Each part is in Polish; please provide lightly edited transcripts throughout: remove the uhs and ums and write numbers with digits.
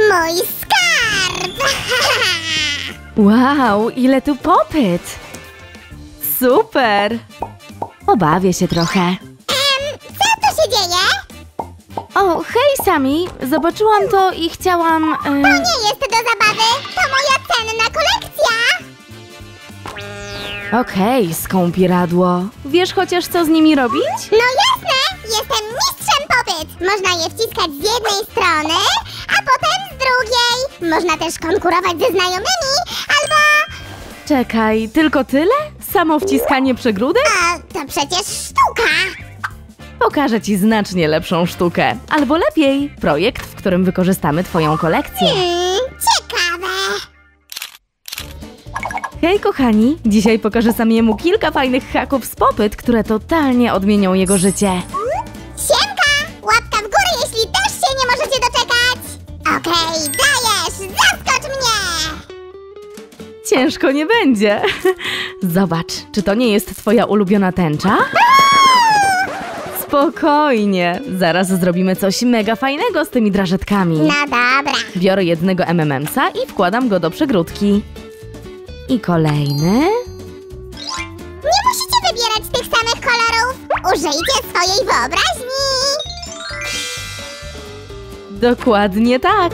Mój skarb! Wow, ile tu popyt! Super! Pobawię się trochę. Co tu się dzieje? O, hej Sami! Zobaczyłam to i chciałam... To nie jest do zabawy, to moja cenna kolekcja! Okej, skąpiradło. Wiesz chociaż co z nimi robić? No jasne! Jestem mistrzem popyt! Można je wciskać z jednej strony, a potem z drugiej. Można też konkurować ze znajomymi, albo... Czekaj, tylko tyle? Samo wciskanie przegródek? A, to przecież sztuka! Pokażę ci znacznie lepszą sztukę. Albo lepiej, projekt, w którym wykorzystamy twoją kolekcję. Ciekawe! Hej kochani, dzisiaj pokażę Samiemu kilka fajnych haków z popyt, które totalnie odmienią jego życie. Siemka! Łapka w górę, jeśli też się nie możecie doczekać! Okej, dajesz! Zaskocz mnie! Ciężko nie będzie. Zobacz, czy to nie jest twoja ulubiona tęcza? Spokojnie, zaraz zrobimy coś mega fajnego z tymi drażetkami. No dobra. Biorę jednego M&M'sa i wkładam go do przegródki. I kolejny. Nie musicie wybierać tych samych kolorów. Użyjcie swojej wyobraźni. Dokładnie tak.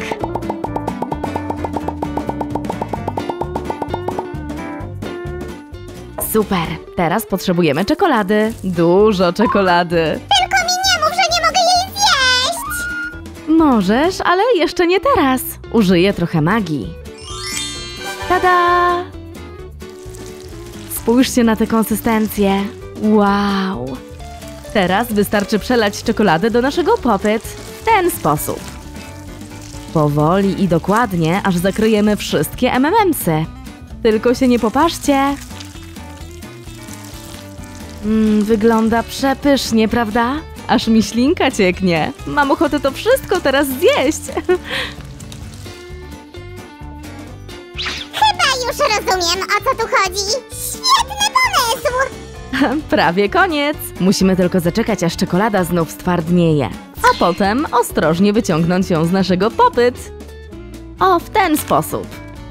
Super, teraz potrzebujemy czekolady. Dużo czekolady. Tylko mi nie mów, że nie mogę jej zjeść. Możesz, ale jeszcze nie teraz. Użyję trochę magii. Tada! Spójrzcie na tę konsystencję. Wow! Teraz wystarczy przelać czekoladę do naszego popyt w ten sposób. Powoli i dokładnie, aż zakryjemy wszystkie M&M'sy. Tylko się nie popatrzcie. Wygląda przepysznie, prawda? Aż mi ślinka cieknie. Mam ochotę to wszystko teraz zjeść. Chyba już rozumiem, o co tu chodzi. Świetny pomysł. Prawie koniec. Musimy tylko zaczekać, aż czekolada znów stwardnieje. A potem ostrożnie wyciągnąć ją z naszego popyt. O, w ten sposób.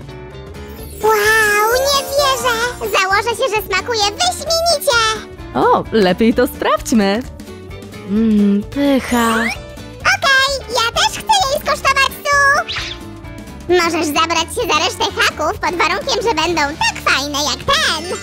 Wow, nie wierzę. Założę się, że smakuje wyśmienicie. O, lepiej to sprawdźmy. Pycha. Okej, ja też chcę jej skosztować tu. Możesz zabrać się za resztę haków pod warunkiem, że będą tak fajne jak ten.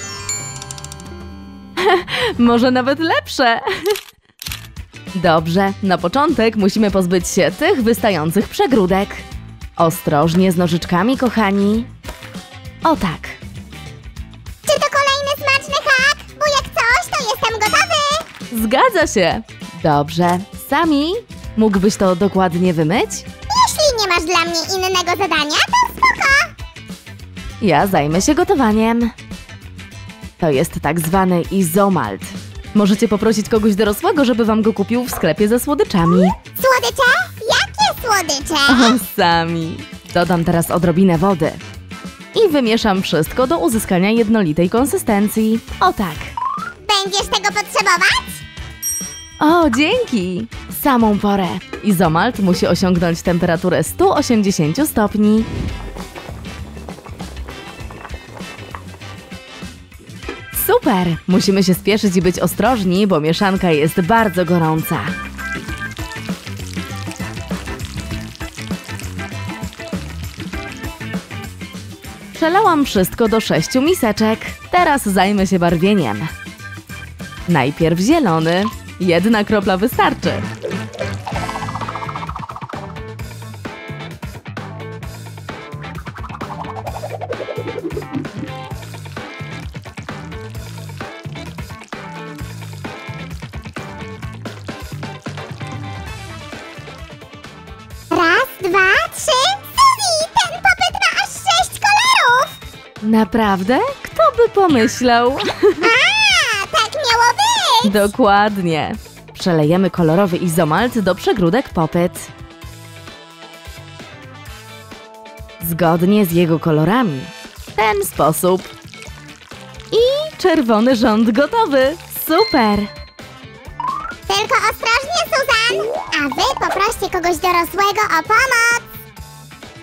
Może nawet lepsze. Dobrze, na początek musimy pozbyć się tych wystających przegródek. Ostrożnie z nożyczkami, kochani. O tak. Czy to kolejny smaczny hak? Bo jak coś, to jestem gotowy. Zgadza się. Dobrze. Sami, mógłbyś to dokładnie wymyć? Jeśli nie masz dla mnie innego zadania, to spoko. Ja zajmę się gotowaniem. To jest tak zwany izomalt. Możecie poprosić kogoś dorosłego, żeby wam go kupił w sklepie ze słodyczami. Słodycze? Jakie słodycze? O, Sami. Dodam teraz odrobinę wody. I wymieszam wszystko do uzyskania jednolitej konsystencji. O tak. Będziesz tego potrzebować? O, dzięki! W samą porę. Izomalt musi osiągnąć temperaturę 180 stopni. Super! Musimy się spieszyć i być ostrożni, bo mieszanka jest bardzo gorąca. Przelałam wszystko do 6 miseczek. Teraz zajmę się barwieniem. Najpierw zielony. 1 kropla wystarczy. Raz, dwa, trzy. Suzy, ten popyt ma aż 6 kolorów. Naprawdę? Kto by pomyślał? A, tak miało być. Dokładnie. Przelejemy kolorowy izomalt do przegródek popyt. Zgodnie z jego kolorami. W ten sposób. I czerwony rząd gotowy. Super! Tylko ostrożnie, Susan. A wy poproście kogoś dorosłego o pomoc.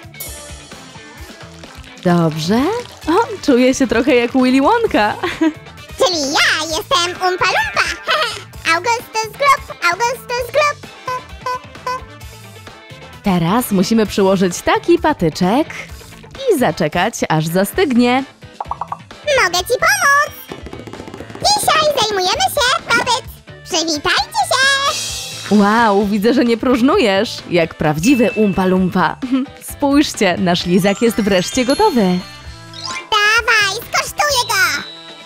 Dobrze. O, czuję się trochę jak Willy Wonka. Czyli ja jestem Umpa Lumpa. Augustus Glob, Augustus Glob. Teraz musimy przyłożyć taki patyczek i zaczekać, aż zastygnie. Mogę ci pomóc. Dzisiaj zajmujemy się Puppet. Przywitajcie się. Wow, widzę, że nie próżnujesz. Jak prawdziwy Umpa Lumpa. Spójrzcie, nasz lizak jest wreszcie gotowy. Dawaj, skosztuję go.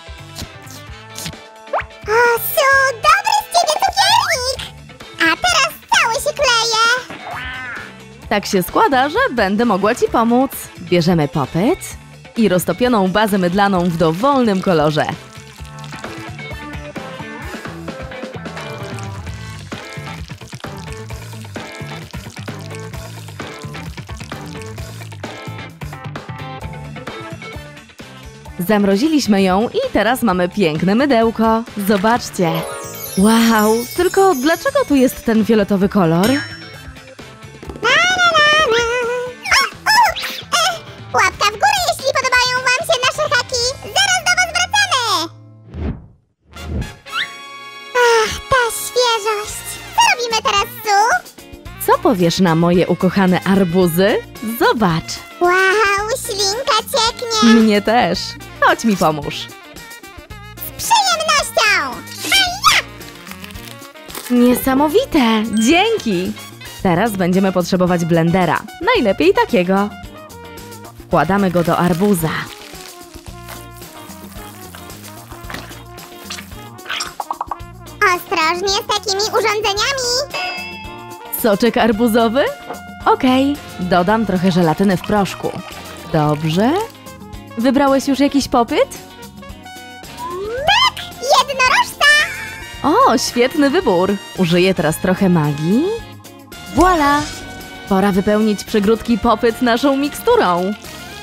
O, Su, dobry z ciebie cukiernik. A teraz cały się kleje. Tak się składa, że będę mogła ci pomóc. Bierzemy popyt i roztopioną bazę mydlaną w dowolnym kolorze. Zamroziliśmy ją i teraz mamy piękne mydełko. Zobaczcie. Wow, tylko dlaczego tu jest ten fioletowy kolor? Łapka w górę, jeśli podobają wam się nasze haki. Zaraz do was wracamy. Ach, ta świeżość. Co robimy teraz, Su? Co powiesz na moje ukochane arbuzy? Zobacz. Wow, ślinka cieknie. Mnie też. Chodź mi pomóż. Z przyjemnością. Haja! Niesamowite! Dzięki! Teraz będziemy potrzebować blendera. Najlepiej takiego. Wkładamy go do arbuza. Ostrożnie z takimi urządzeniami. Soczek arbuzowy? Okej. Dodam trochę żelatyny w proszku. Dobrze. Wybrałeś już jakiś popyt? Tak, jednorożca. O, świetny wybór. Użyję teraz trochę magii. Voila! Pora wypełnić przygródki popyt naszą miksturą.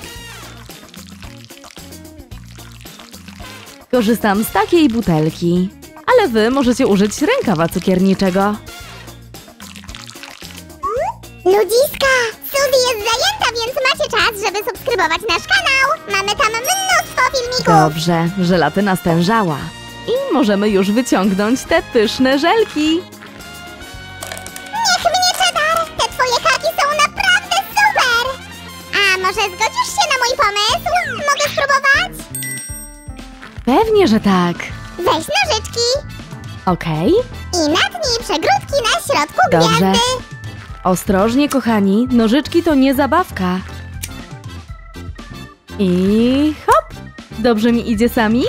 Korzystam z takiej butelki, ale wy możecie użyć rękawa cukierniczego. Ludziska, Suzy jest zajęta, więc macie czas, żeby subskrybować nasz kanał. Mamy tam mnóstwo filmików. Dobrze, żelatyna stężała. I możemy już wyciągnąć te pyszne żelki. Niech mnie Cheddar! Te twoje haki są naprawdę super! A może zgodzisz się na mój pomysł? Mogę spróbować? Pewnie, że tak. Weź nożyczki Okej. i natnij przegródki na środku Dobrze. gwiazdy. Ostrożnie, kochani, nożyczki to nie zabawka. I hop! Dobrze mi idzie sami?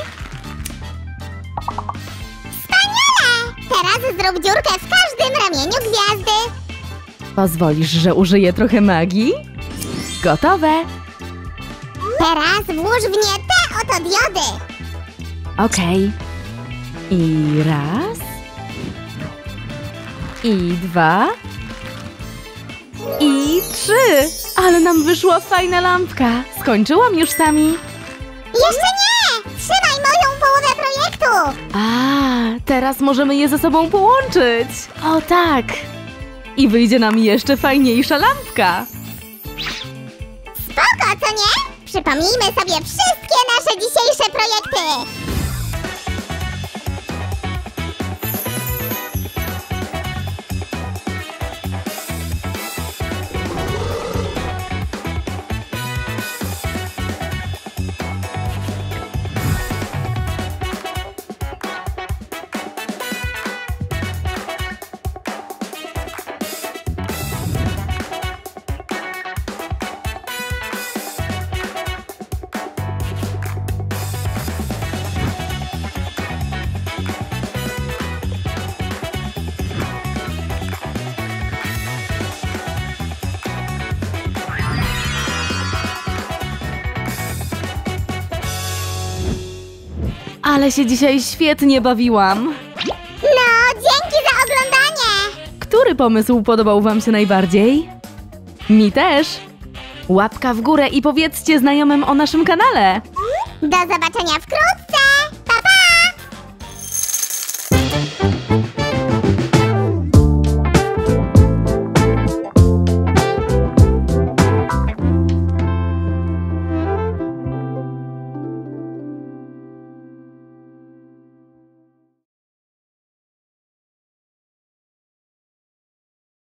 Wspaniale! Teraz zrób dziurkę w każdym ramieniu gwiazdy. Pozwolisz, że użyję trochę magii? Gotowe! Teraz włóż w nie te oto diody. Okej. I raz. I dwa. I trzy. Ale nam wyszła fajna lampka. Skończyłam już sami. Jeszcze nie! Trzymaj moją połowę projektu. A, teraz możemy je ze sobą połączyć. O tak. I wyjdzie nam jeszcze fajniejsza lampka. Spoko, co nie? Przypomnijmy sobie wszystkie nasze dzisiejsze projekty. Ale się dzisiaj świetnie bawiłam. No, dzięki za oglądanie. Który pomysł podobał wam się najbardziej? Mi też. Łapka w górę i powiedzcie znajomym o naszym kanale. Do zobaczenia wkrótce.